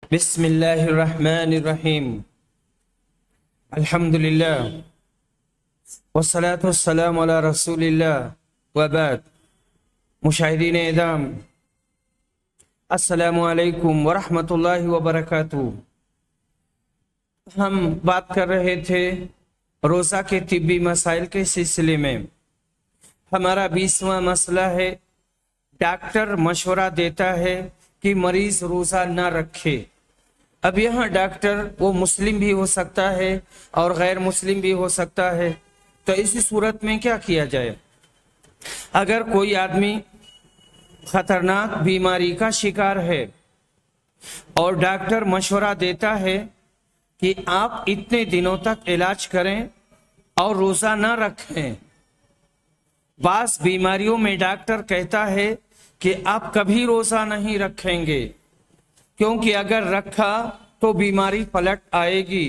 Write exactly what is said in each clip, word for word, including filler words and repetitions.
بسم اللہ الرحمن الرحیم الحمدللہ والصلاة والسلام علی رسول اللہ وبعد۔ مشاہدین اعظام، السلام علیکم ورحمۃ اللہ وبرکاتہ۔ ہم بات کر رہے تھے روزہ کے طبی مسائل کے سلسلے میں۔ ہمارا بیسواں مسئلہ ہے، ڈاکٹر مشورہ دیتا ہے کہ مریض روزہ نہ رکھے۔ اب یہاں ڈاکٹر وہ مسلم بھی ہو سکتا ہے اور غیر مسلم بھی ہو سکتا ہے، تو اسی صورت میں کیا کیا جائے؟ اگر کوئی آدمی خطرناک بیماری کا شکار ہے اور ڈاکٹر مشورہ دیتا ہے کہ آپ اتنے دنوں تک علاج کریں اور روزہ نہ رکھیں، بعض بیماریوں میں ڈاکٹر کہتا ہے کہ آپ کبھی روزہ نہیں رکھیں گے، کیونکہ اگر رکھا تو بیماری پلٹ آئے گی۔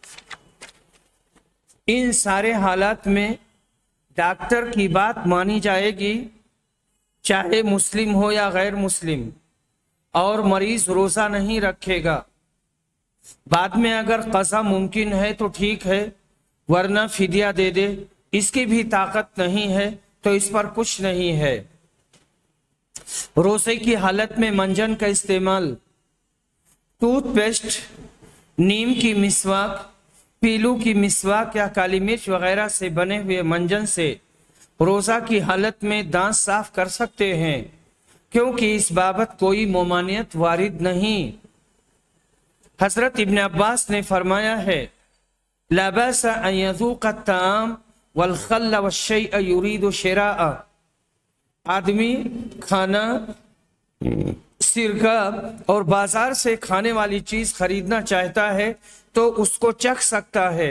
ان سارے حالات میں ڈاکٹر کی بات مانی جائے گی، چاہے مسلم ہو یا غیر مسلم، اور مریض روزہ نہیں رکھے گا۔ بعد میں اگر قضا ممکن ہے تو ٹھیک ہے، ورنہ فدیہ دے دے، اس کی بھی طاقت نہیں ہے تو اس پر کچھ نہیں ہے۔ روزے کی حالت میں منجن کا استعمال، ٹوتھ پیسٹ، نیم کی مسواک، پیلو کی مسواک یا کالی مرچ وغیرہ سے بنے ہوئے منجن سے روزہ کی حالت میں دانت صاف کر سکتے ہیں، کیونکہ اس بابت کوئی ممانعت وارد نہیں۔ حضرت ابن عباس نے فرمایا ہے، لا باس ان یذوق الطعام والخل والشیء یرید شراء۔ آدمی کھانا، سرکہ اور بازار سے کھانے والی چیز خریدنا چاہتا ہے تو اس کو چکھ سکتا ہے۔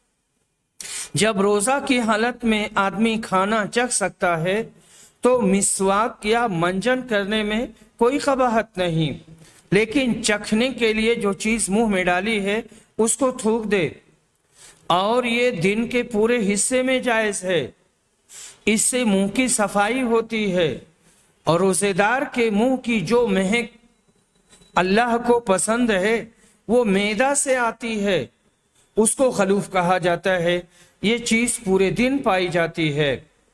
جب روزہ کی حالت میں آدمی کھانا چکھ سکتا ہے تو مسواک یا منجن کرنے میں کوئی قباحت نہیں، لیکن چکھنے کے لیے جو چیز منہ میں ڈالی ہے اس کو تھوک دے، اور یہ دن کے پورے حصے میں جائز ہے۔ اس سے منہ کی صفائی ہوتی ہے، اور روزے دار کے منہ کی جو مہک اللہ کو پسند ہے وہ معدہ سے آتی ہے، اس کو خلوف کہا جاتا ہے۔ یہ چیز پورے دن پائی جاتی ہے۔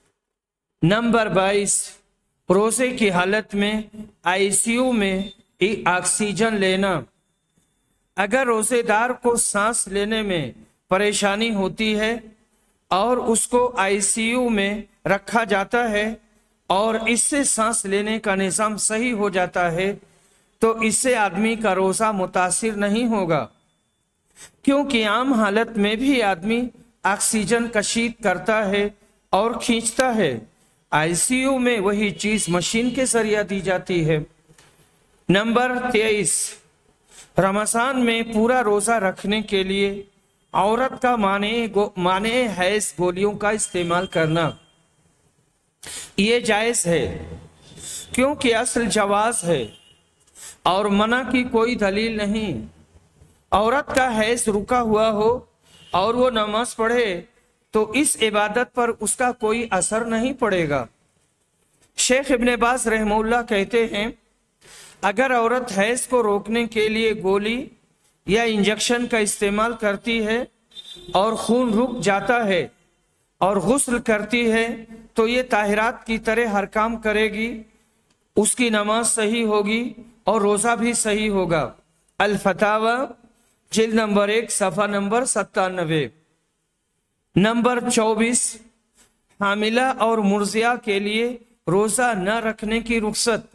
نمبر بائیس، روزے کی حالت میں آئی سی یو میں آکسیجن لینا۔ اگر روزے دار کو سانس لینے میں پریشانی ہوتی ہے اور اس کو آئی سی یو میں رکھا جاتا ہے اور اس سے سانس لینے کا نظام صحیح ہو جاتا ہے، تو اس سے آدمی کا روزہ متاثر نہیں ہوگا، کیونکہ عام حالت میں بھی آدمی آکسیجن کشید کرتا ہے اور کھینچتا ہے۔ آئی سی یو میں وہی چیز مشین کے ذریعہ دی جاتی ہے۔ نمبر تیئیس، رمضان میں پورا روزہ رکھنے کے لیے عورت کا مانع حیض گولیوں کا استعمال کرنا یہ جائز ہے، کیونکہ اصل جواز ہے اور منع کی کوئی دلیل نہیں۔ عورت کا حیض رکا ہوا ہو اور وہ نماز پڑھے تو اس عبادت پر اس کا کوئی اثر نہیں پڑے گا۔ شیخ ابن باز رحمہ اللہ کہتے ہیں، اگر عورت حیض کو روکنے کے لیے گولی یا انجیکشن کا استعمال کرتی ہے اور خون رک جاتا ہے اور غسل کرتی ہے تو یہ طاہرات کی طرح ہر کام کرے گی، اس کی نماز صحیح ہوگی اور روزہ بھی صحیح ہوگا۔ الفتاوی جلد نمبر ایک صفحہ نمبر ستانوے۔ نمبر چوبیس، حاملہ اور مرضعہ کے لیے روزہ نہ رکھنے کی رخصت۔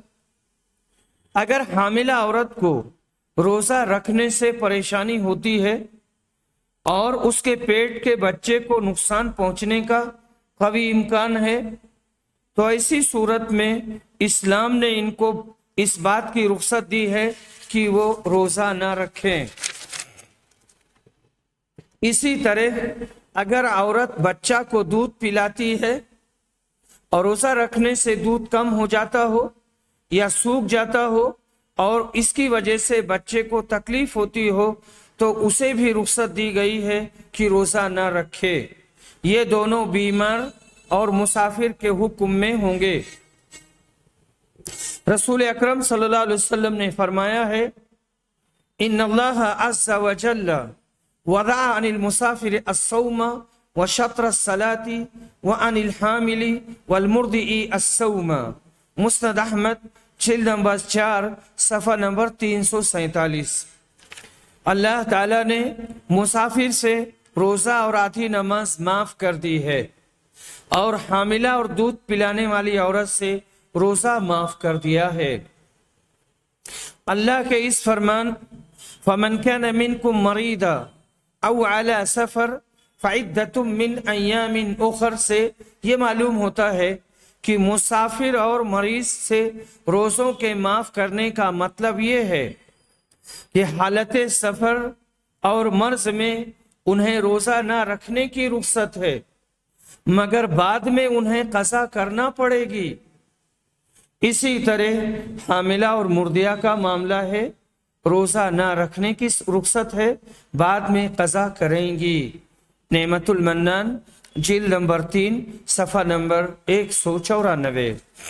اگر حاملہ عورت کو روزہ رکھنے سے پریشانی ہوتی ہے اور اس کے پیٹ کے بچے کو نقصان پہنچنے کا قوی امکان ہے، تو ایسی صورت میں اسلام نے ان کو اس بات کی رخصت دی ہے کہ وہ روزہ نہ رکھیں۔ اسی طرح اگر عورت بچہ کو دودھ پلاتی ہے اور روزہ رکھنے سے دودھ کم ہو جاتا ہو یا سوکھ جاتا ہو اور اس کی وجہ سے بچے کو تکلیف ہوتی ہو تو اسے بھی رخصت دی گئی ہے کہ روزہ نہ رکھے۔ یہ دونوں بیمار اور مسافر کے حکم میں ہوں گے۔ رسول اکرم صلی اللہ علیہ وسلم نے فرمایا ہے، इन अल्लाह अज़्ज़ा व जल्ला वदा अनिल मुसाफिर अस्सौम व शत्र सलाती व अनिल हामिली वल मुर्दी अस्सौम। मुस्नद अहमद जिल्द नंबर चार सफ़ा नंबर तीन सौ सैतालीस। अल्लाह ताला ने मुसाफिर से रोज़ा और आधी नमाज माफ़ कर दी है और हामिला और दूध पिलाने वाली औरत से रोज़ा माफ़ कर दिया है। अल्लाह के इस फरमान फमन कान मिनकुम मरीदा औ अला सफर फ़इद्दतुम मिन अय्यामिन उखर से ये मालूम होता है कि मुसाफिर और मरीज से रोज़ों के माफ़ करने का मतलब ये है कि हालत सफ़र और मर्ज में उन्हें रोज़ा ना रखने की रुख्सत है, मगर बाद में उन्हें क़ज़ा करना पड़ेगी। इसी तरह हामिला और मुर्दिया का मामला है, रोज़ा ना रखने की रुख्सत है, बाद में क़ज़ा करेंगी। नेमतुल मन्नान जिल्द नंबर तीन सफ़ा नंबर एक सौ चौरानवे।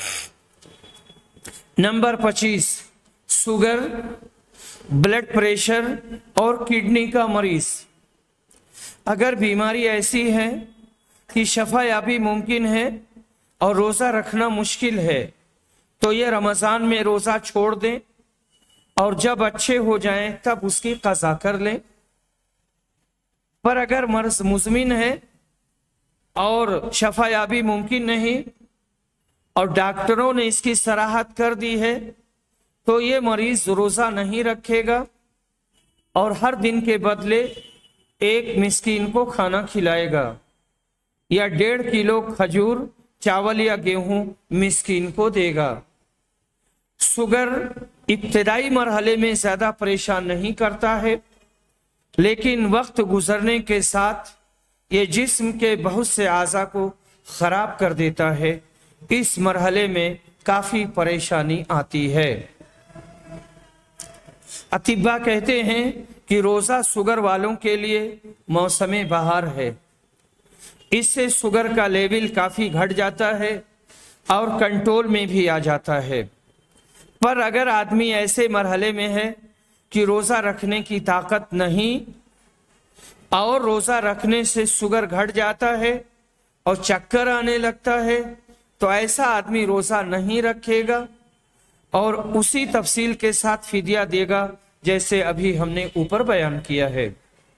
नंबर पच्चीस, शुगर, ब्लड प्रेशर और किडनी का मरीज। अगर बीमारी ऐसी है कि शफा याबी मुमकिन है और रोज़ा रखना मुश्किल है तो ये रमज़ान में रोज़ा छोड़ दें और जब अच्छे हो जाएं तब उसकी क़ज़ा कर लें। पर अगर मर्ज मुज़मिन है और शफा याबी मुमकिन नहीं और डॉक्टरों ने इसकी सराहत कर दी है तो ये मरीज रोज़ा नहीं रखेगा और हर दिन के बदले एक मिस्कीन को खाना खिलाएगा या डेढ़ किलो खजूर, चावल या गेहूं मिस्कीन को देगा। शुगर इब्तिदाई मरहले में ज़्यादा परेशान नहीं करता है, लेकिन वक्त गुजरने के साथ ये जिस्म के बहुत से आज़ा को ख़राब कर देता है। इस मरहले में काफ़ी परेशानी आती है। अतिब्बा कहते हैं कि रोज़ा शुगर वालों के लिए मौसम बहार है। इससे शुगर का लेवल काफ़ी घट जाता है और कंट्रोल में भी आ जाता है। पर अगर आदमी ऐसे मरहले में है कि रोज़ा रखने की ताकत नहीं और रोज़ा रखने से शुगर घट जाता है और चक्कर आने लगता है तो ऐसा आदमी रोज़ा नहीं रखेगा और उसी तफसील के साथ फिदिया देगा जैसे अभी हमने ऊपर बयान किया है।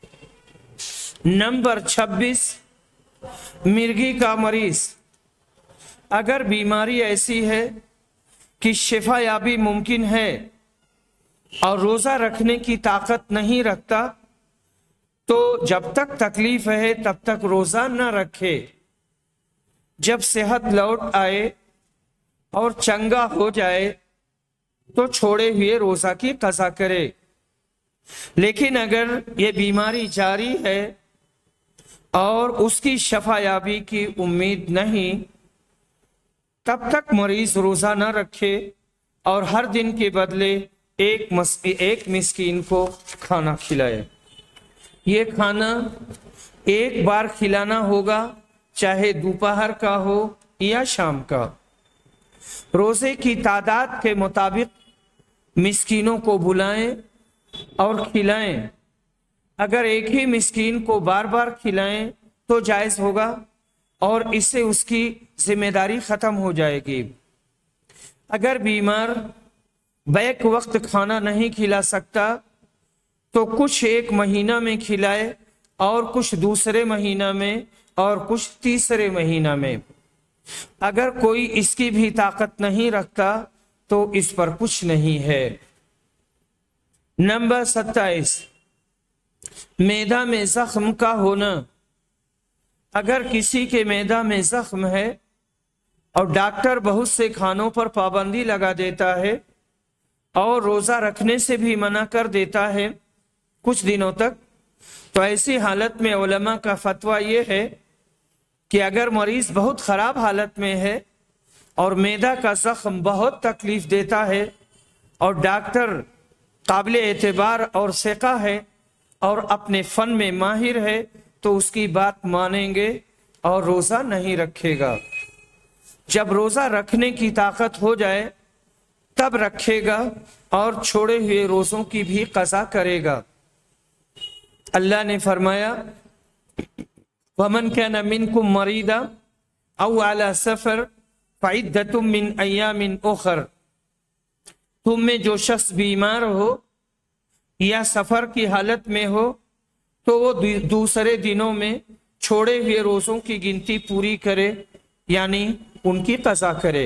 नंबर छब्बीस, मिर्गी का मरीज। अगर बीमारी ऐसी है कि शिफा याबी मुमकिन है और रोज़ा रखने की ताकत नहीं रखता तो जब तक तकलीफ है तब तक रोज़ा न रखे। जब सेहत लौट आए और चंगा हो जाए तो छोड़े हुए रोज़ा की क़ज़ा करे। लेकिन अगर ये बीमारी जारी है और उसकी शफा याबी की उम्मीद नहीं, तब तक मरीज रोज़ा न रखे और हर दिन के बदले एक मस एक मिस्कीन को खाना खिलाए। ये खाना एक बार खिलाना होगा, चाहे दोपहर का हो या शाम का। रोज़े की तादाद के मुताबिक मिस्कीनों को बुलाएं और खिलाएं। अगर एक ही मिस्कीन को बार बार खिलाएं तो जायज़ होगा और इससे उसकी जिम्मेदारी ख़त्म हो जाएगी। अगर बीमार बैक वक्त खाना नहीं खिला सकता तो कुछ एक महीना में खिलाए और कुछ दूसरे महीना में और कुछ तीसरे महीना में। अगर कोई इसकी भी ताकत नहीं रखता तो इस पर कुछ नहीं है। नंबर सत्ताईस, मैदा में जख्म का होना। अगर किसी के मैदा में जख्म है और डॉक्टर बहुत से खानों पर पाबंदी लगा देता है और रोज़ा रखने से भी मना कर देता है कुछ दिनों तक, तो ऐसी हालत में उलमा का फतवा ये है कि अगर मरीज बहुत ख़राब हालत में है और मैदा का जख्म बहुत तकलीफ देता है और डॉक्टर काबिल एतबार और सेका है और अपने फ़न में माहिर है तो उसकी बात मानेंगे और रोज़ा नहीं रखेगा। जब रोज़ा रखने की ताकत हो जाए तब रखेगा और छोड़े हुए रोजों की भी कज़ा करेगा। अल्लाह ने फरमाया वमन कान मिनकुम मरीदा औ अला सफर फ़इद्दतुम मिन अय्यामिन उखर, तुम में जो शख्स बीमार हो या सफर की हालत में हो तो वो दूसरे दिनों में छोड़े हुए रोजों की गिनती पूरी करे, यानी उनकी कज़ा करे।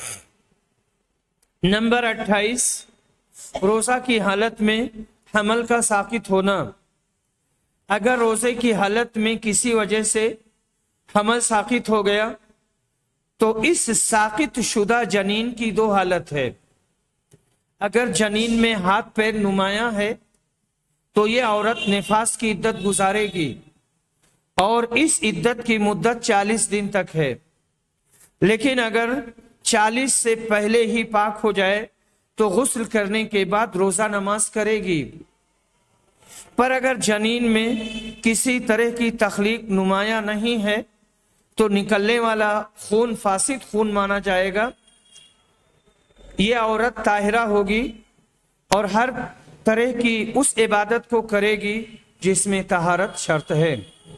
नंबर अट्ठाईस, रोजा की हालत में हमल का साकित होना। अगर रोजे की हालत में किसी वजह से हमल साकित हो गया तो इस साकित शुदा जनीन की दो हालत है। अगर जनीन में हाथ पैर नुमाया है तो ये औरत निफास की इद्दत गुजारेगी और इस इद्दत की मुद्दत चालीस दिन तक है। लेकिन अगर चालीस से पहले ही पाक हो जाए तो गुस्ल करने के बाद रोजा नमाज करेगी। पर अगर जनीन में किसी तरह की तखलीक नुमाया नहीं है तो निकलने वाला खून फासिद खून माना जाएगा। ये औरत ताहिरा होगी और हर तरह की उस इबादत को करेगी जिसमें तहारत शर्त है।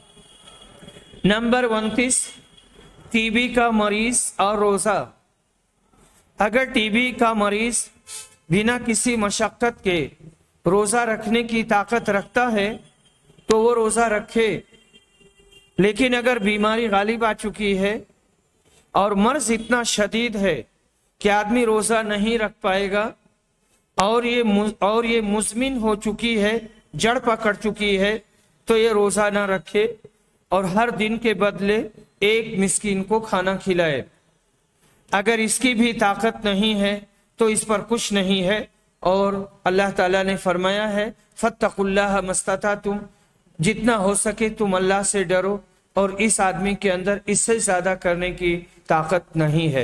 नंबर उनतीस, टीबी का मरीज और रोजा। अगर टीबी का मरीज बिना किसी मशक्कत के रोजा रखने की ताकत रखता है तो वो रोजा रखे। लेकिन अगर बीमारी गालिब आ चुकी है और मर्ज इतना शदीद है कि आदमी रोजा नहीं रख पाएगा और ये और ये मुज़मिन हो चुकी है, जड़ पकड़ चुकी है, तो ये रोजा ना रखे और हर दिन के बदले एक मिस्कीन को खाना खिलाए। अगर इसकी भी ताकत नहीं है तो इस पर कुछ नहीं है। और अल्लाह ताला ने फरमाया है फत्तकुल्लाह मस्ततातुम, जितना हो सके तुम अल्लाह से डरो, और इस आदमी के अंदर इससे ज्यादा करने की ताकत नहीं है।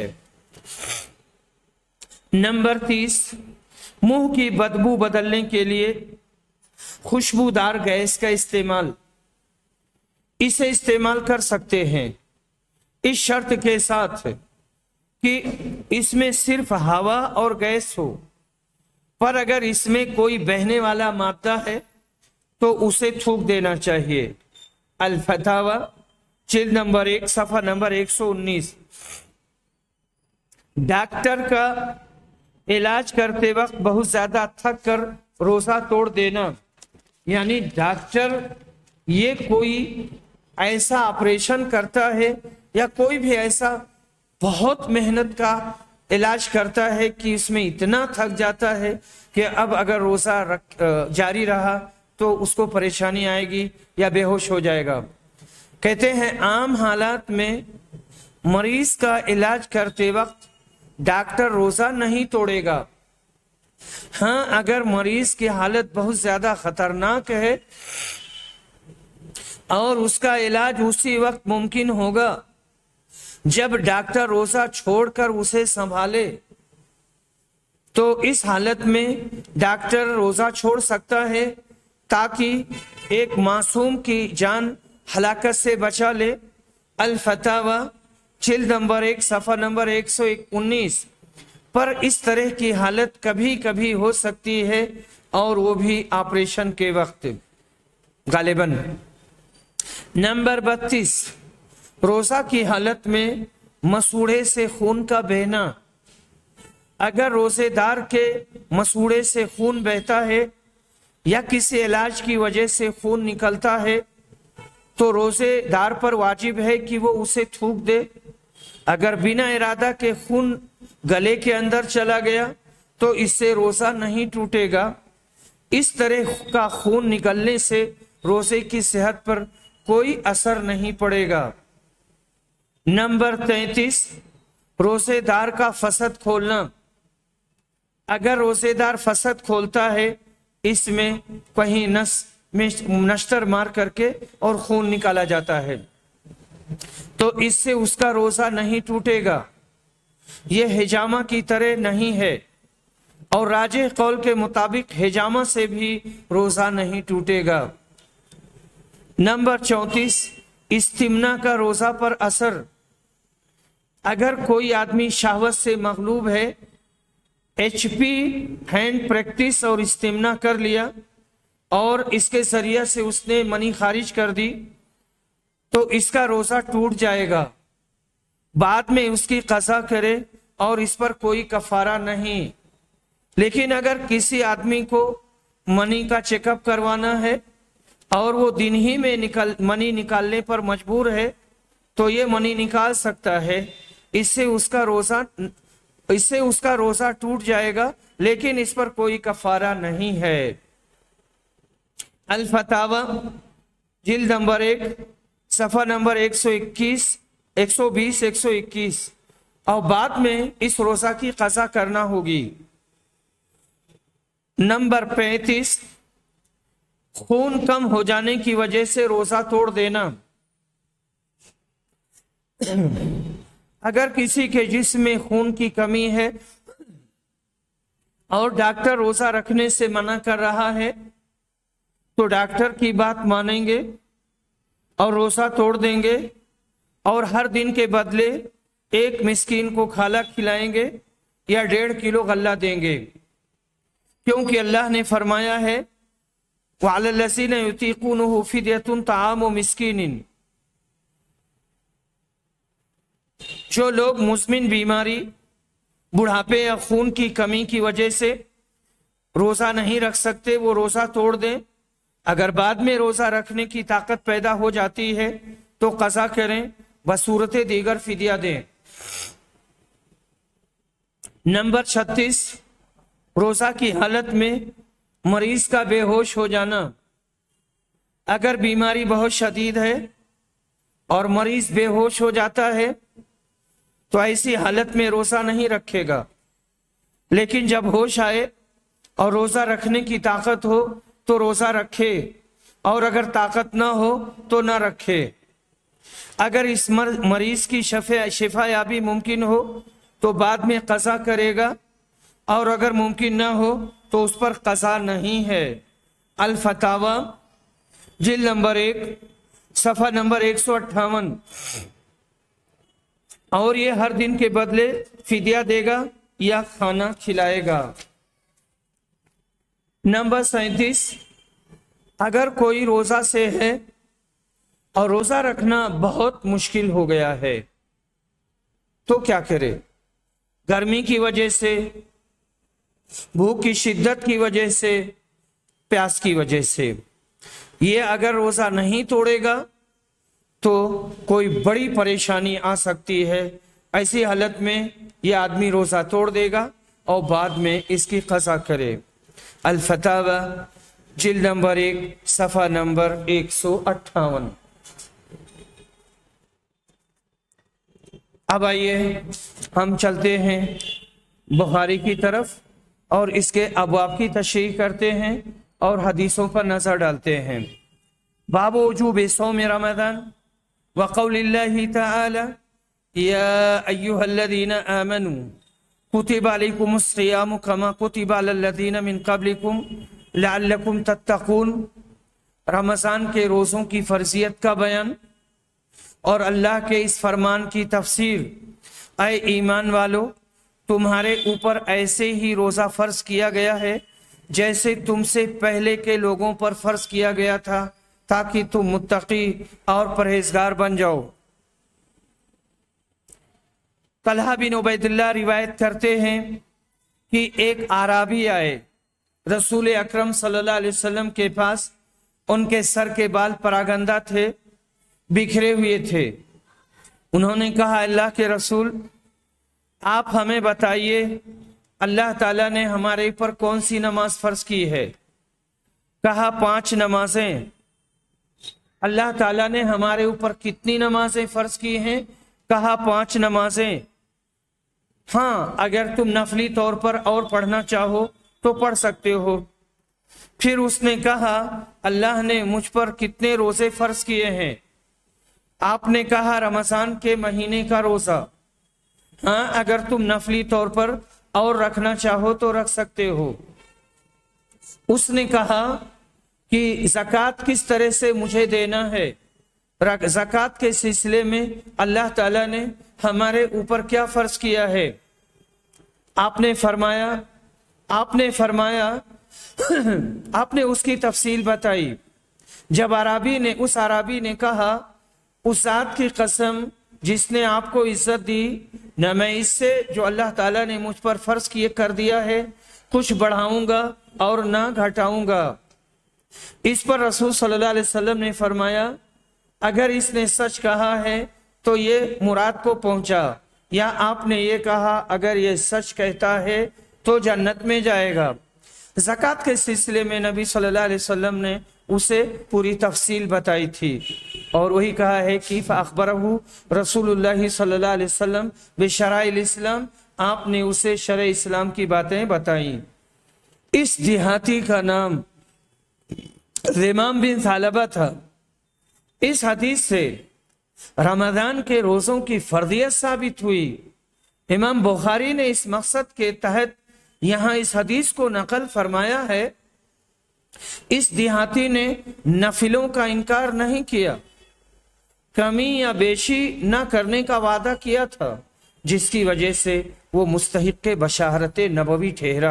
नंबर तीस, मुंह की बदबू बदलने के लिए खुशबूदार गैस का इस्तेमाल। इसे इस्तेमाल कर सकते हैं इस शर्त के साथ कि इसमें सिर्फ हवा और गैस हो, पर अगर इसमें कोई बहने वाला मादा है तो उसे थूक देना चाहिए। अल फतावा जिल्द नंबर एक सफा नंबर एक सौ उन्नीस। डॉक्टर का इलाज करते वक्त बहुत ज्यादा थक कर रोजा तोड़ देना, यानी डॉक्टर ये कोई ऐसा ऑपरेशन करता है या कोई भी ऐसा बहुत मेहनत का इलाज करता है कि इसमें इतना थक जाता है कि अब अगर रोजा रख जारी रहा तो उसको परेशानी आएगी या बेहोश हो जाएगा। कहते हैं आम हालात में मरीज का इलाज करते वक्त डॉक्टर रोजा नहीं तोड़ेगा। हाँ, अगर मरीज की हालत बहुत ज्यादा खतरनाक है और उसका इलाज उसी वक्त मुमकिन होगा जब डॉक्टर रोजा छोड़कर उसे संभाले, तो इस हालत में डॉक्टर रोजा छोड़ सकता है ताकि एक मासूम की जान हलाकत से बचा ले। अल फतावा जिल्द नंबर एक सफा नंबर एक सौ उन्नीस। पर इस तरह की हालत कभी कभी हो सकती है और वो भी ऑपरेशन के वक्त गालिबन। नंबर बत्तीस, रोजा की हालत में मसूड़े से खून का बहना। अगर रोजेदार के मसूड़े से खून बहता है या किसी इलाज की वजह से खून निकलता है तो रोजेदार पर वाजिब है कि वो उसे थूक दे। अगर बिना इरादा के खून गले के अंदर चला गया तो इससे रोजा नहीं टूटेगा। इस तरह का खून निकलने से रोजे की सेहत पर कोई असर नहीं पड़ेगा। नंबर तैंतीस, रोजेदार का फसद खोलना। अगर रोजेदार फसद खोलता है, इसमें कहीं नस में नश्तर मार करके और खून निकाला जाता है, तो इससे उसका रोजा नहीं टूटेगा। यह हिजामा की तरह नहीं है और राजे कौल के मुताबिक हिजामा से भी रोजा नहीं टूटेगा। नंबर चौंतीस, इस्तिमना का रोजा पर असर। अगर कोई आदमी शहवत से मगलूब है एच पी हैंड प्रैक्टिस और इस्तेमना कर लिया और इसके जरिए से उसने मनी खारिज कर दी तो इसका रोजा टूट जाएगा। बाद में उसकी कज़ा करे और इस पर कोई कफारा नहीं। लेकिन अगर किसी आदमी को मनी का चेकअप करवाना है और वो दिन ही में निकल मनी निकालने पर मजबूर है तो ये मनी निकाल सकता है। इससे उसका रोजा इससे उसका रोजा टूट जाएगा, लेकिन इस पर कोई कफारा नहीं है। अल फतावा जिल्द नंबर एक सफा नंबर एक सौ इक्कीस एक सौ बीस एक सौ इक्कीस। और बाद में इस रोजा की कज़ा करना होगी। नंबर पैंतीस, खून कम हो जाने की वजह से रोजा तोड़ देना। अगर किसी के जिस्म में खून की कमी है और डॉक्टर रोजा रखने से मना कर रहा है तो डॉक्टर की बात मानेंगे और रोजा तोड़ देंगे और हर दिन के बदले एक मिस्कीन को खाला खिलाएंगे या डेढ़ किलो गल्ला देंगे, क्योंकि अल्लाह ने फरमाया है वअलल्लज़ीना युतीक़ूनहु फ़िद्यतुन तआमु मिस्कीनिन। जो लोग मुज़मिन बीमारी, बुढ़ापे या खून की कमी की वजह से रोजा नहीं रख सकते वो रोजा तोड़ दें। अगर बाद में रोजा रखने की ताकत पैदा हो जाती है तो कज़ा करें, बसूरत दीगर फिदिया दें। नंबर छत्तीस, रोजा की हालत में मरीज का बेहोश हो जाना। अगर बीमारी बहुत शदीद है और मरीज बेहोश हो जाता है तो ऐसी हालत में रोजा नहीं रखेगा, लेकिन जब होश आए और रोजा रखने की ताकत हो तो रोजा रखे और अगर ताकत ना हो तो ना रखे। अगर इस मरीज की शिफा याबी मुमकिन हो तो बाद में कज़ा करेगा और अगर मुमकिन ना हो तो उस पर कज़ा नहीं है। अल फतावा जिल्द नंबर एक सफ़ा नंबर एक सौ अट्ठावन। और ये हर दिन के बदले फिदिया देगा या खाना खिलाएगा। नंबर सैंतीस, अगर कोई रोजा से है और रोजा रखना बहुत मुश्किल हो गया है तो क्या करे? गर्मी की वजह से, भूख की शिद्दत की वजह से, प्यास की वजह से, ये अगर रोजा नहीं तोड़ेगा तो कोई बड़ी परेशानी आ सकती है। ऐसी हालत में ये आदमी रोजा तोड़ देगा और बाद में इसकी कज़ा करे। अल फतावा जिल्द नंबर एक सफ़ा नंबर एक सौ अट्ठावन। अब आइए हम चलते हैं बुखारी की तरफ और इसके अबवाब की तशरीह करते हैं और हदीसों पर नजर डालते हैं। बाब वजूब सौम रमज़ान व क़ौलिल्लाहि तआला या अय्युहल्लज़ीना आमनू कुतिबा अलैकुमुस सियामु कमा कुतिबा अलल्लज़ीना मिन क़ब्लिकुम लअल्लकुम तत्तक़ून। रमज़ान के रोज़ों की फर्जियत का बयान और अल्लाह के इस फरमान की तफसीर। ऐ ईमान वालो, तुम्हारे ऊपर ऐसे ही रोज़ा फ़र्ज किया गया है जैसे तुमसे पहले के लोगों पर फ़र्ज किया गया था, ताकि तुम मुत्तकी और परहेजगार बन जाओ। तलहा बिन उबैदुल्लाह रिवायत करते हैं कि एक आराबी आए रसूल अकरम सल्लल्लाहु अलैहि वसल्लम के पास। उनके सर के बाल परागंदा थे, बिखरे हुए थे। उन्होंने कहा, अल्लाह के रसूल, आप हमें बताइए अल्लाह ताला ने हमारे ऊपर कौन सी नमाज फर्ज की है? कहा, पांच नमाजें। अल्लाह ताला ने हमारे ऊपर कितनी नमाजें फर्ज की हैं? कहा, पांच नमाजें। हाँ, अगर तुम नफली तौर पर और पढ़ना चाहो तो पढ़ सकते हो। फिर उसने कहा, अल्लाह ने मुझ पर कितने रोजे फर्ज किए हैं? आपने कहा, रमजान के महीने का रोजा। हाँ, अगर तुम नफली तौर पर और रखना चाहो तो रख सकते हो। उसने कहा कि ज़कात किस तरह से मुझे देना है? ज़कात के सिलसिले में अल्लाह ताला ने हमारे ऊपर क्या फर्ज किया है? آپ نے فرمایا آپ نے فرمایا آپ نے اس کی تفصیل بتائی. جب عربی نے اس عربی نے کہا اس ذات کی قسم جس نے آپ کو عزت دی، نہ میں اس سے جو اللہ تعالیٰ نے مجھ پر فرض کیے کر دیا ہے کچھ بڑھاؤں گا اور نہ گھٹاؤں گا. اس پر رسول صلی اللہ علیہ وسلم نے فرمایا اگر اس نے سچ کہا ہے تو یہ مراد کو پہنچا، یا آپ نے یہ کہا اگر یہ سچ کہتا ہے تو جنت میں جائے گا. زکوٰۃ کے سلسلے میں نبی صلی اللہ علیہ وسلم نے اسے پوری تفصیل بتائی تھی، اور وہی کہا ہے کہ فَأَخْبَرَهُ رسول اللہ صلی اللہ علیہ وسلم بشرائع الاسلام، آپ نے اسے شرع اسلام کی باتیں بتائیں. اس دیہاتی کا نام ذمام بن ثعلبہ تھا. اس حدیث سے رمضان کے روزوں کی فرضیت ثابت ہوئی. امام بخاری نے اس مقصد کے تحت یہاں اس حدیث کو نقل فرمایا ہے. اس دیہاتی نے نفلوں کا انکار نہیں کیا، کمی یا بیشی نہ کرنے کا وعدہ کیا تھا، جس کی وجہ سے وہ مستحق بشارت نبوی ٹھہرا.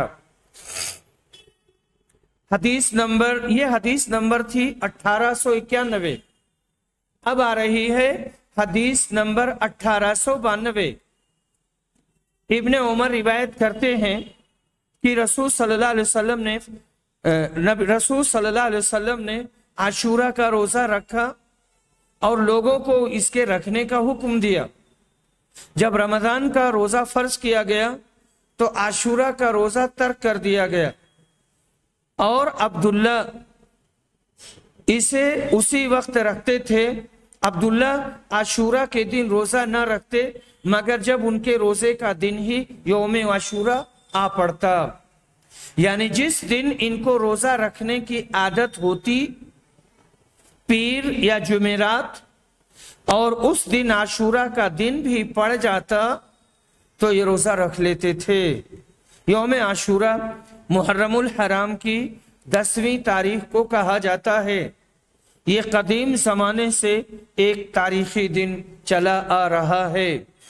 حدیث نمبر یہ حدیث نمبر تھی اٹھارہ سو اکیانوے. اب آ رہی ہے حدیث نمبر اٹھارہ سو بانوے. ابن عمر روایت کرتے ہیں کہ رسول صلی اللہ علیہ وسلم نے رسول صلی اللہ علیہ وسلم نے عاشورہ کا روزہ رکھا اور لوگوں کو اس کے رکھنے کا حکم دیا. جب رمضان کا روزہ فرض کیا گیا تو عاشورہ کا روزہ ترک کر دیا گیا، اور عبداللہ اسے اسی وقت رکھتے تھے. عبداللہ عاشورہ کے دن روزہ نہ رکھتے مگر جب ان کے روزے کا دن ہی یوم عاشورہ آ پڑتا، یعنی جس دن ان کو روزہ رکھنے کی عادت ہوتی پیر یا جمعرات، اور اس دن عاشورہ کا دن بھی پڑ جاتا تو یہ روزہ رکھ لیتے تھے. یوم عاشورہ محرم الحرام کی دسویں تاریخ کو کہا جاتا ہے. یہ قدیم زمانے سے ایک تاریخی دن چلا آ رہا ہے.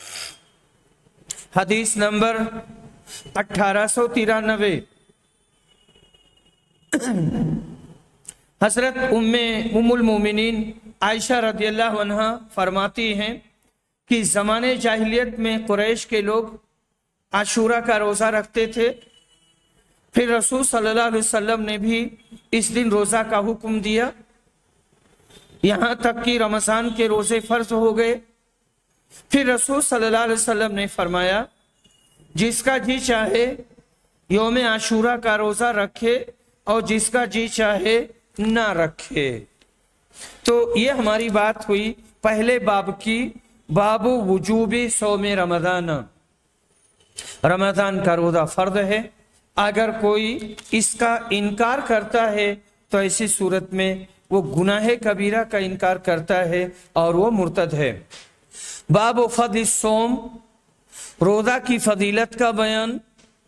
حدیث نمبر اٹھارہ سو ترانوے. حضرت ام ام المومنین عائشہ رضی اللہ عنہا فرماتی ہیں کہ زمانے جاہلیت میں قریش کے لوگ عاشورہ کا روزہ رکھتے تھے. پھر رسول صلی اللہ علیہ وسلم نے بھی اس دن روزہ کا حکم دیا، یہاں تک کہ رمضان کے روزے فرض ہو گئے. پھر رسول صلی اللہ علیہ وسلم نے فرمایا جس کا جی چاہے یوم عاشورہ کا روزہ رکھے اور جس کا جی چاہے نہ رکھے. تو یہ ہماری بات ہوئی پہلے باب کی، باب وجوب صوم رمضان. رمضان کا روزہ فرض ہے، اگر کوئی اس کا انکار کرتا ہے تو ایسی صورت میں وہ گناہ کبیرہ کا انکار کرتا ہے اور وہ مرتد ہے. باب فضل الصوم، روزہ کی فضیلت کا بیان.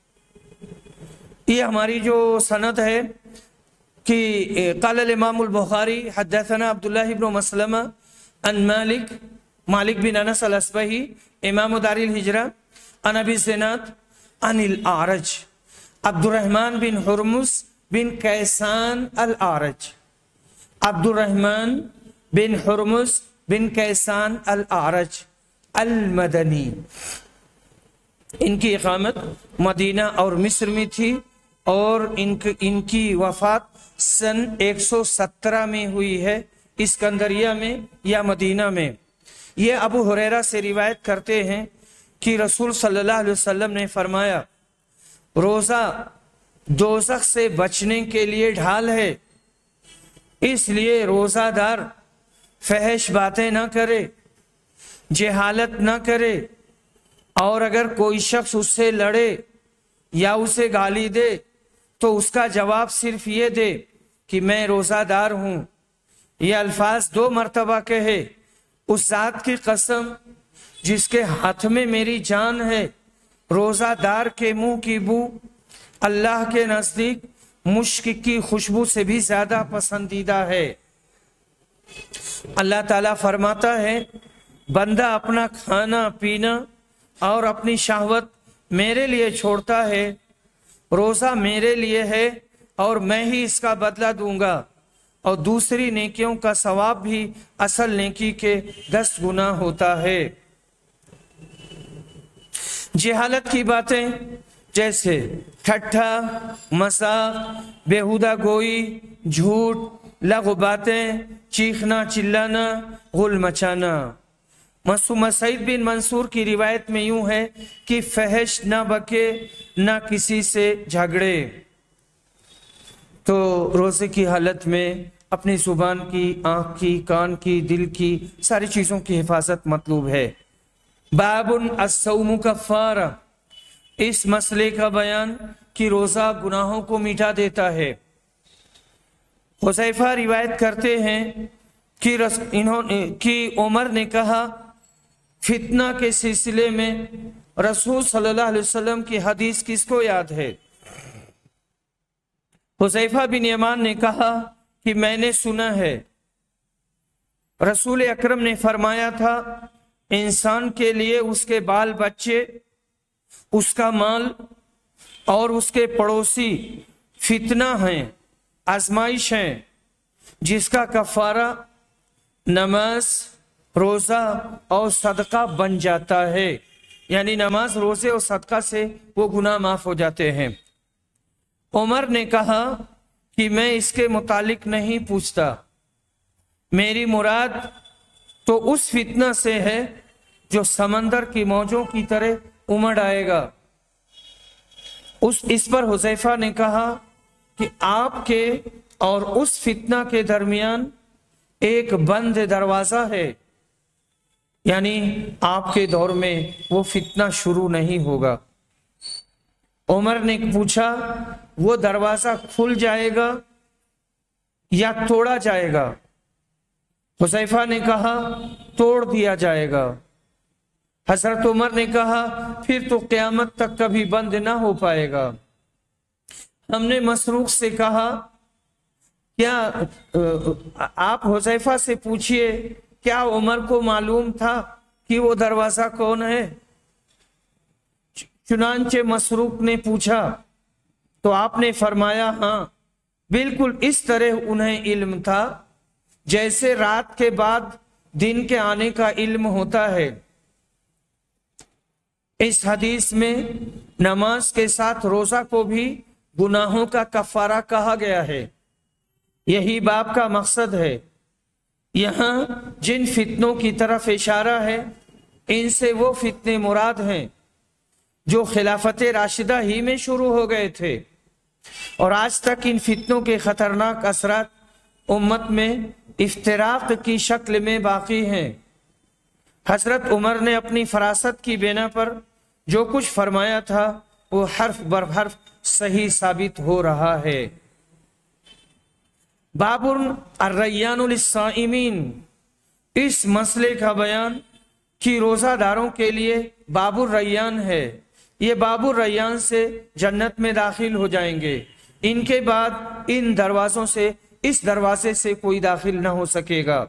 یہ ہماری جو سند ہے کہ قال الامام البخاری حدثنا عبداللہ بن مسلمہ عن مالک مالک بن انس الاصبہی امام دار الہجرہ عن ابی الزناد عن الاعرج عبد الرحمن بن حرمز بن کیسان الاعرج عبد الرحمن بن حرمز بن کیسان الاعرج المدنی. ان کی اقامت مدینہ اور مصر میں تھی اور ان ان کی وفات سن ایک سو سترہ میں ہوئی ہے، اسکندریہ میں یا مدینہ میں. یہ ابو ہریرہ سے روایت کرتے ہیں کہ رسول صلی اللہ علیہ وسلم نے فرمایا روزہ دوزخ سے بچنے کے لیے ڈھال ہے، اس لیے روزہ دار فحش باتیں نہ کرے، جہالت نہ کرے، اور اگر کوئی شخص اس سے لڑے یا اسے گالی دے تو اس کا جواب صرف یہ دے کہ میں روزہ دار ہوں. یہ الفاظ دو مرتبہ کہے. اس ذات کی قسم جس کے ہاتھ میں میری جان ہے، روزہ دار کے منہ کی بو اللہ کے نزدیک مشک کی خوشبو سے بھی زیادہ پسندیدہ ہے. اللہ تعالیٰ فرماتا ہے بندہ اپنا کھانا پینا اور اپنی شہوت میرے لیے چھوڑتا ہے، روزہ میرے لیے ہے اور میں ہی اس کا بدلہ دوں گا، اور دوسری نیکیوں کا ثواب بھی اصل نیکی کے دس گنا ہوتا ہے۔ جہالت کی باتیں جیسے ٹھٹھا، مذاق، بیہودہ گوئی، جھوٹ، لغو باتیں، چیخنا چلانا، غل مچانا۔ معصوم سعید بن منصور کی روایت میں یوں ہے کہ فحش نہ بکے، نہ کسی سے جھگڑے۔ تو روزے کی حالت میں اپنی زبان کی، آنکھ کی، کان کی، دل کی، ساری چیزوں کی حفاظت مطلوب ہے۔ باب الصوم کفارہ، اس مسئلے کا بیان کہ روزہ گناہوں کو مٹا دیتا ہے۔ حذیفہ روایت کرتے ہیں کہ انہوں نے کہ عمر نے کہا، فتنہ کے سلسلے میں رسول صلی اللہ علیہ وسلم کی حدیث کس کو یاد ہے؟ حذیفہ بن یمان نے کہا کہ میں نے سنا ہے، رسول اکرم نے فرمایا تھا، انسان کے لیے اس کے بال بچے، اس کا مال اور اس کے پڑوسی فتنہ ہیں، آزمائش ہیں، جس کا کفارہ نماز، روزہ اور صدقہ بن جاتا ہے۔ یعنی نماز، روزے اور صدقہ سے وہ گناہ معاف ہو جاتے ہیں۔ عمر نے کہا کہ میں اس کے متعلق نہیں پوچھتا، میری مراد تو اس فتنہ سے ہے جو سمندر کی موجوں کی طرح امڑ آئے گا۔ اس اس پر حذیفہ نے کہا کہ آپ کے اور اس فتنہ کے درمیان ایک بند دروازہ ہے، یعنی آپ کے دور میں وہ فتنہ شروع نہیں ہوگا۔ عمر نے پوچھا، وہ دروازہ کھل جائے گا یا توڑا جائے گا؟ حذیفہ نے کہا، توڑ دیا جائے گا۔ حضرت عمر نے کہا، پھر تو قیامت تک کبھی بند نہ ہو پائے گا۔ ہم نے مسروق سے کہا، کیا آپ حذیفہ سے پوچھئے، کیا عمر کو معلوم تھا کہ وہ دروازہ کون ہے؟ چنانچہ مسروق نے پوچھا تو آپ نے فرمایا، ہاں بالکل اس طرح انہیں علم تھا جیسے رات کے بعد دن کے آنے کا علم ہوتا ہے۔ اس حدیث میں نماز کے ساتھ روزہ کو بھی گناہوں کا کفارہ کہا گیا ہے۔ یہی باب کا مقصد ہے۔ یہاں جن فتنوں کی طرف اشارہ ہے، ان سے وہ فتنے مراد ہیں جو خلافت راشدہ ہی میں شروع ہو گئے تھے، اور آج تک ان فتنوں کے خطرناک اثرات امت میں افتراق کی شکل میں باقی ہیں۔ حضرت عمر نے اپنی فراست کی بنا پر جو کچھ فرمایا تھا وہ حرف بر حرف صحیح ثابت ہو رہا ہے۔ باب الریان للصائمین، اس مسئلے کا بیان کہ روزہ داروں کے لیے باب الریان ہے۔ یہ باب الریان سے جنت میں داخل ہو جائیں گے، ان کے بعد ان دروازوں سے، اس دروازے سے کوئی داخل نہ ہو سکے گا۔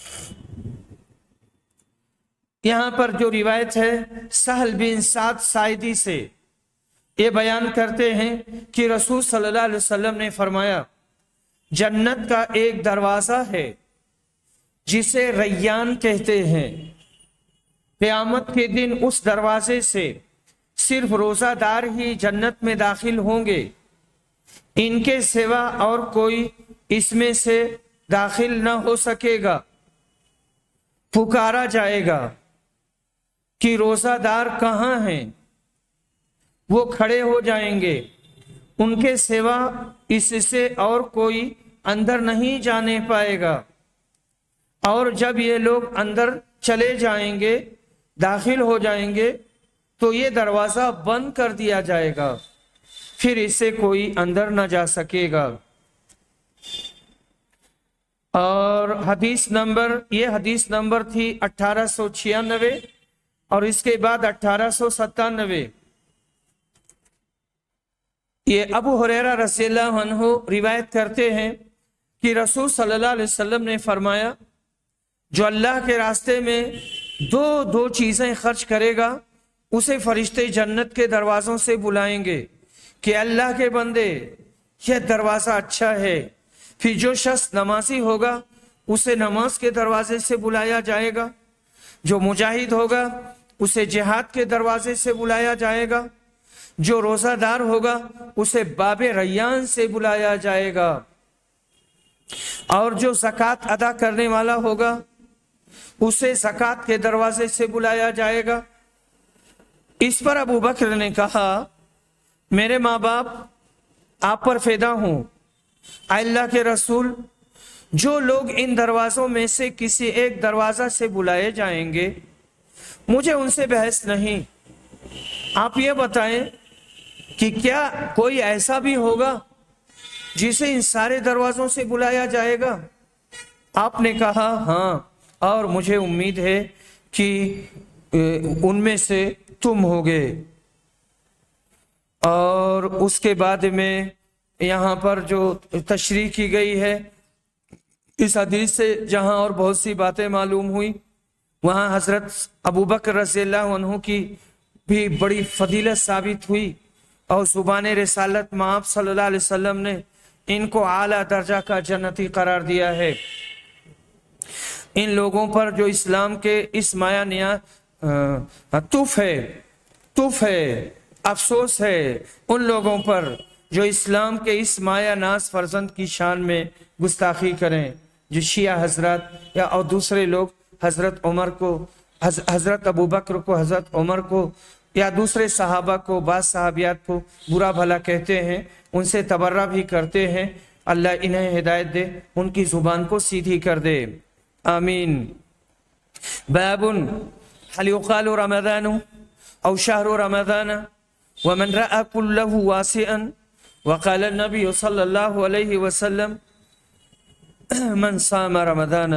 یہاں پر جو روایت ہے سہل بن سعد ساعدی سے، یہ بیان کرتے ہیں کہ رسول صلی اللہ علیہ وسلم نے فرمایا، جنت کا ایک دروازہ ہے جسے ریان کہتے ہیں، قیامت کے دن اس دروازے سے صرف روزہ دار ہی جنت میں داخل ہوں گے، ان کے سوا اور کوئی اس میں سے داخل نہ ہو سکے گا۔ پکارا جائے گا کہ روزہ دار کہاں ہیں؟ وہ کھڑے ہو جائیں گے، ان کے سوا اس سے اور کوئی اندر نہیں جانے پائے گا، اور جب یہ لوگ اندر چلے جائیں گے، داخل ہو جائیں گے، تو یہ دروازہ بند کر دیا جائے گا، پھر اسے کوئی اندر نہ جا سکے گا۔ اور حدیث نمبر، یہ حدیث نمبر تھی اٹھارہ سو چھیانوے، اور اس کے بعد اٹھارہ سو ستانوے۔ یہ ابو ہریرہ رضی اللہ عنہ روایت کرتے ہیں کہ رسول صلی اللہ علیہ وسلم نے فرمایا، جو اللہ کے راستے میں دو دو چیزیں خرچ کرے گا، उसे फरिश्ते जन्नत के दरवाजों से बुलाएंगे कि अल्लाह के बंदे यह दरवाजा अच्छा है। फिर जो शख्स नमाजी होगा उसे नमाज के दरवाजे से बुलाया जाएगा, जो मुजाहिद होगा उसे जिहाद के दरवाजे से बुलाया जाएगा, जो रोजादार होगा उसे बाबे रैयान से बुलाया जाएगा, और जो ज़कात अदा करने वाला होगा उसे ज़कात के दरवाजे से बुलाया जाएगा। इस पर अबू बकर ने कहा, मेरे माँ बाप आप पर फिदा हूं, अल्लाह के रसूल, जो लोग इन दरवाजों में से किसी एक दरवाजा से बुलाए जाएंगे मुझे उनसे बहस नहीं। आप ये बताएं कि क्या कोई ऐसा भी होगा जिसे इन सारे दरवाजों से बुलाया जाएगा? आपने कहा हाँ, और मुझे उम्मीद है कि उनमें से तुम होगे। और उसके बाद में यहाँ पर जो तशरीह की गई है इस हदीस से, जहाँ और बहुत सी बातें मालूम हुई, वहाँ हजरत अबू बकर रज़ियल्लाहु अन्हु की भी बड़ी फजीलत साबित हुई, और ज़ुबान रिसालत में आप सल्लल्लाहु अलैहि वसल्लम ने इनको आला दर्जा का जन्नती करार दिया है। इन लोगों पर जो इस्लाम के इस माया निया तुफ है तुफ है अफसोस है उन लोगों पर जो इस्लाम के इस माया नाज फर्जंद की शान में गुस्ताखी करें, जो शिया हजरत या और दूसरे लोग हजरत उमर को, हज, हजरत अबू बकर को, हजरत उमर को या दूसरे सहाबा को, बास सहाबियात को बुरा भला कहते हैं, उनसे तबर्रा भी करते हैं। अल्लाह इन्हें हिदायत दे, उनकी जुबान को सीधी कर दे, आमीन। बाबुन हल युक़ालु रमज़ानु औ शहरु रमज़ान व मन रअ कुल्लहु वासिअन व क़ाल नबी सल्लल्लाहु अलैहि वसल्लम मन साम रमज़ान।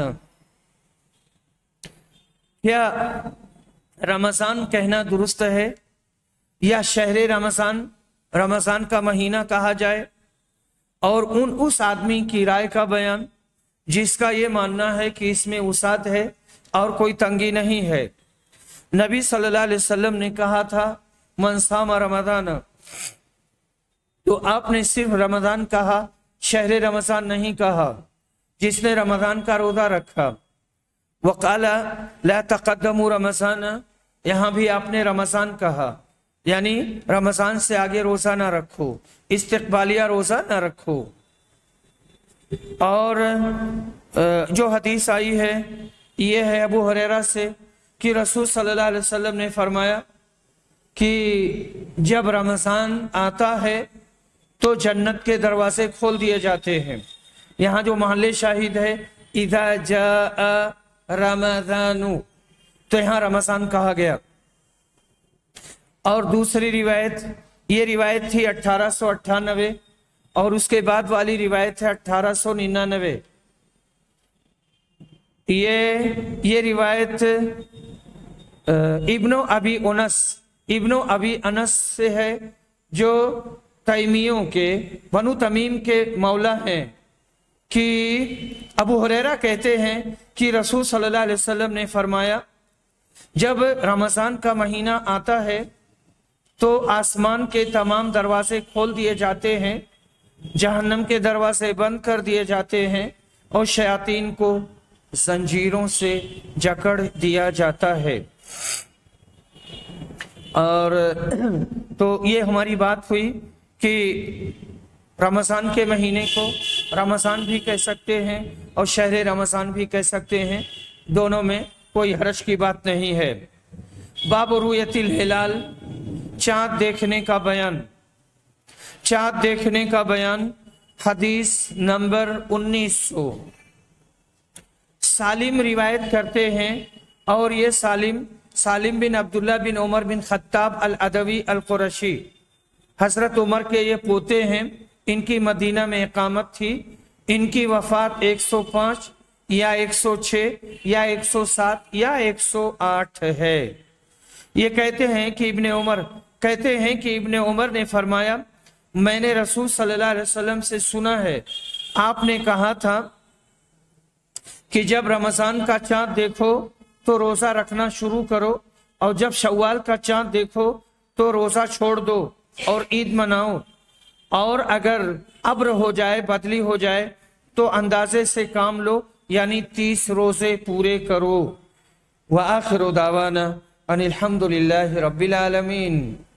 क्या रमज़ान कहना दुरुस्त है या शहर रमज़ान रमज़ान का महीना कहा जाए? और उन उस आदमी की राय का बयान जिसका ये मानना है कि इसमें वसात है और कोई तंगी नहीं है। नबी सल्लल्लाहु अलैहि वसल्लम ने कहा था मन साम रमज़ान, तो आपने सिर्फ रमज़ान कहा, शहर रमज़ान नहीं कहा। जिसने रमज़ान का रोजा रखा, वक़ाला ला तक़द्दमू रमज़ान, यहाँ भी आपने रमज़ान कहा, यानी रमज़ान से आगे रोजा ना रखो, इस्तिक़बालिया रोजा ना रखो। और जो हदीस आई है ये है अबू हुरैरा से कि रसूल सल्लल्लाहु अलैहि वसल्लम ने फरमाया कि जब रमज़ान आता है तो जन्नत के दरवाजे खोल दिए जाते हैं। यहाँ जो महल्ले शाहिद है इज़ा जाअ रमज़ानु, तो यहाँ रमज़ान कहा गया। और दूसरी रिवायत, ये रिवायत थी अठारह सौ अट्ठानवे और उसके बाद वाली रिवायत है अठारह सौ निन्यानवे। ये ये रिवायत इब्नो अबी उनस इब्नो अबी अनस से है, जो तैमियों के, बनु तमीम के मौला हैं, कि अबू हुरैरा कहते हैं कि रसूल सल्लल्लाहु अलैहि वसल्लम ने फरमाया जब रमज़ान का महीना आता है तो आसमान के तमाम दरवाजे खोल दिए जाते हैं, जहन्नम के दरवाजे बंद कर दिए जाते हैं और शयातीन को जंजीरों से जकड़ दिया जाता है। और तो ये हमारी बात हुई कि रमज़ान के महीने को रमज़ान भी कह सकते हैं और शहर रमज़ान भी कह सकते हैं, दोनों में कोई हर्ज की बात नहीं है। बाब रुयतिल हिलाल, चाँद देखने का बयान। चाँद देखने का बयान हदीस नंबर उन्नीस सौ। सालिम रिवायत करते हैं, और ये सालिम सालिम बिन अब्दुल्ला बिन उमर बिन खत्ताब अल अदवी अल कुरशी, हजरत उमर के ये पोते हैं। इनकी मदीना में इकामत थी। इनकी वफात एक सौ पाँच या एक सौ छह या एक सौ सात या एक सौ आठ है। ये कहते हैं कि इब्ने उमर कहते हैं कि इब्ने उमर ने फरमाया, मैंने रसूल सल्लल्लाहु अलैहि वसल्लम से सुना है, आपने कहा था कि जब रमज़ान का चाँद देखो तो रोज़ा रखना शुरू करो اور جب شوال کا چاند دیکھو تو روزہ چھوڑ دو اور عید مناؤ، اور اگر ابر ہو جائے، بدلی ہو جائے تو اندازے سے کام لو، یعنی تیس روزے پورے کرو۔ وآخر دعوانا ان الحمد للہ رب العالمین۔